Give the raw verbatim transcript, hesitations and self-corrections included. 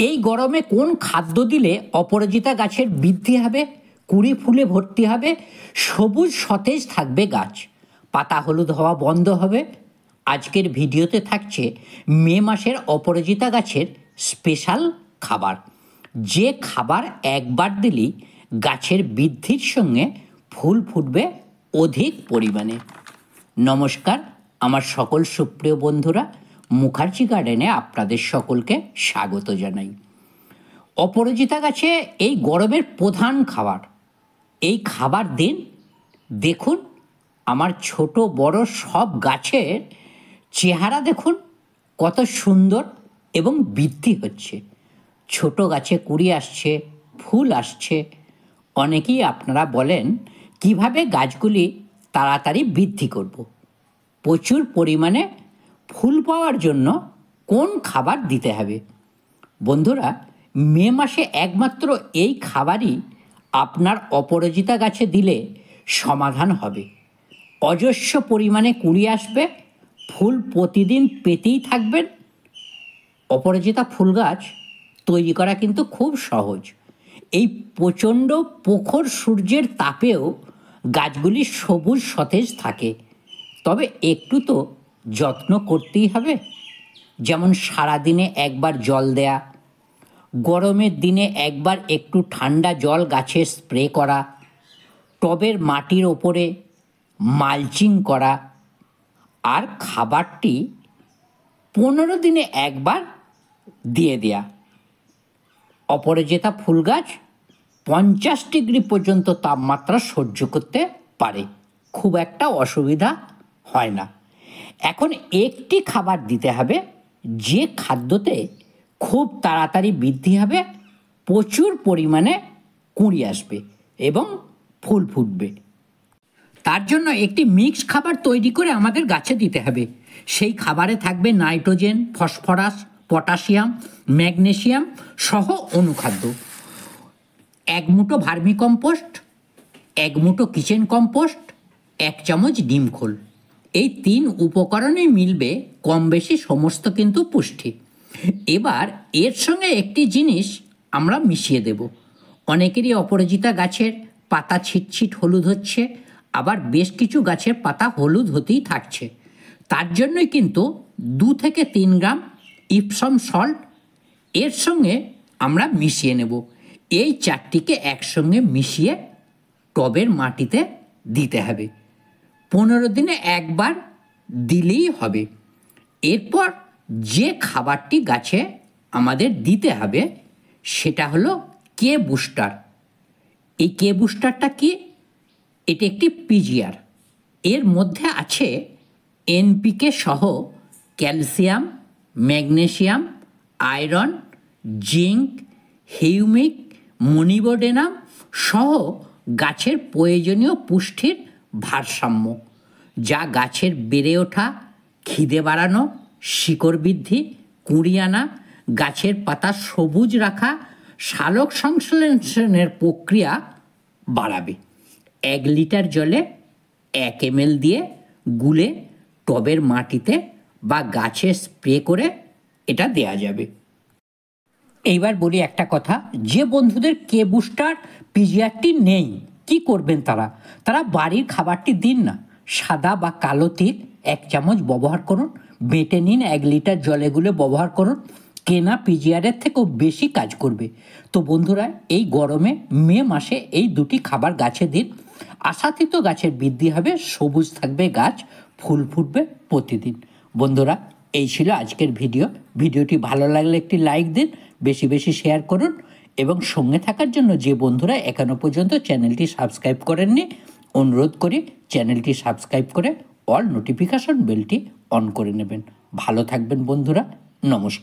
এই গরমে কোন খাদ্য দিলে অপরাজিতা গাছের বৃদ্ধি হবে, কুড়ি ফুলে ভর্তি হবে, সবুজ সতেজ থাকবে গাছ, পাতা হলুদ হওয়া বন্ধ হবে? আজকের ভিডিওতে থাকছে মে মাসের অপরাজিতা গাছের স্পেশাল খাবার, যে খাবার একবার দিলেই গাছের বৃদ্ধির সঙ্গে ফুল ফুটবে অধিক পরিমাণে। নমস্কার, আমার সকল সুপ্রিয় বন্ধুরা, মুখার্জি গার্ডেনে আপনাদের সকলকে স্বাগত জানাই। অপরাজিতা গাছে এই গরমের প্রধান খাবার, এই খাবার দিন। দেখুন আমার ছোট বড় সব গাছের চেহারা দেখুন কত সুন্দর এবং বৃদ্ধি হচ্ছে। ছোট গাছে কুড়ি আসছে, ফুল আসছে। অনেকেই আপনারা বলেন কিভাবে গাছগুলি তাড়াতাড়ি বৃদ্ধি করব। প্রচুর পরিমাণে ফুল পাওয়ার জন্য কোন খাবার দিতে হবে? বন্ধুরা, মে মাসে একমাত্র এই খাবারই আপনার অপরাজিতা গাছে দিলে সমাধান হবে। অজস্র পরিমাণে কুড়ি আসবে, ফুল প্রতিদিন পেতেই থাকবেন। অপরাজিতা ফুল গাছ তৈরি করা কিন্তু খুব সহজ। এই প্রচণ্ড প্রখর সূর্যের তাপেও গাছগুলি সবুজ সতেজ থাকে, তবে একটু তো যত্ন করতেই হবে। যেমন সারাদিনে একবার জল দেয়া, গরমের দিনে একবার একটু ঠান্ডা জল গাছে স্প্রে করা, টবের মাটির ওপরে মালচিং করা, আর খাবারটি পনেরো দিনে একবার দিয়ে দেয়া। অপরাজিতা ফুল গাছ পঞ্চাশ ডিগ্রি পর্যন্ত তাপমাত্রা সহ্য করতে পারে, খুব একটা অসুবিধা হয় না। এখন একটি খাবার দিতে হবে যে খাদ্যতে খুব তাড়াতাড়ি বৃদ্ধি হবে, প্রচুর পরিমাণে কুঁড়ি আসবে এবং ফুল ফুটবে। তার জন্য একটি মিক্স খাবার তৈরি করে আমাদের গাছে দিতে হবে। সেই খাবারে থাকবে নাইট্রোজেন, ফসফরাস, পটাশিয়াম, ম্যাগনেসিয়াম সহ অনুখাদ্য। এক মুঠো ভার্মি কম্পোস্ট, এক মুঠো কিচেন কম্পোস্ট, এক চামচ ডিম খোল। এই তিন উপকরণে মিলবে কম বেশি সমস্ত কিন্তু পুষ্টি। এবার এর সঙ্গে একটি জিনিস আমরা মিশিয়ে দেব। অনেকেরই অপরাজিতা গাছের পাতা ছিটছিট হলুদ হচ্ছে, আবার বেশ কিছু গাছের পাতা হলুদ হতেই থাকছে। তার জন্যই কিন্তু দু থেকে তিন গ্রাম ইপসম সল্ট এর সঙ্গে আমরা মিশিয়ে নেব। এই চারটিকে একসঙ্গে মিশিয়ে টবের মাটিতে দিতে হবে। পনেরো দিনে একবার দিলেই হবে। এরপর যে খাবারটি গাছে আমাদের দিতে হবে সেটা হলো কে বুস্টার। এই কে বুস্টারটা কি? এটি একটি পিজিআর। এর মধ্যে আছে এনপিকে সহ calcium, magnesium, iron, zinc, humic, molybdenum সহ গাছের প্রয়োজনীয় পুষ্টির ভারসাম্য, যা গাছের বেড়ে ওঠা, খিদে বাড়ানো, শিকড় বৃদ্ধি, কুঁড়ি আনা, গাছের পাতা সবুজ রাখা, সালোক সংশ্লেষণের প্রক্রিয়া বাড়াবে। এক লিটার জলে এক এম এল দিয়ে গুলে টবের মাটিতে বা গাছে স্প্রে করে এটা দেয়া যাবে। এইবার বলি একটা কথা, যে বন্ধুদের কে বুস্টার পিজিআরটি নেই, কি করবেন তারা? তারা বাড়ির খাবারটি দিন না। সাদা বা কালো তিল এক চামচ ব্যবহার করুন, বেটে নিন, এক লিটার জলে গুলে ব্যবহার করুন। কেনা পিজিআরের থেকেও বেশি কাজ করবে। তো বন্ধুরা, এই গরমে মে মাসে এই দুটি খাবার গাছে দিন। আশাতীত গাছের বৃদ্ধি হবে, সবুজ থাকবে গাছ, ফুল ফুটবে প্রতিদিন। বন্ধুরা, এই ছিল আজকের ভিডিও। ভিডিওটি ভালো লাগলে একটি লাইক দিন, বেশি বেশি শেয়ার করুন এবং সঙ্গে থাকার জন্য যে বন্ধুরা এখনো পর্যন্ত চ্যানেলটি সাবস্ক্রাইব করেননি, অনুরোধ করি চ্যানেলটি সাবস্ক্রাইব করে অল নোটিফিকেশন বেলটি অন করে নেবেন। ভালো থাকবেন বন্ধুরা, নমস্কার।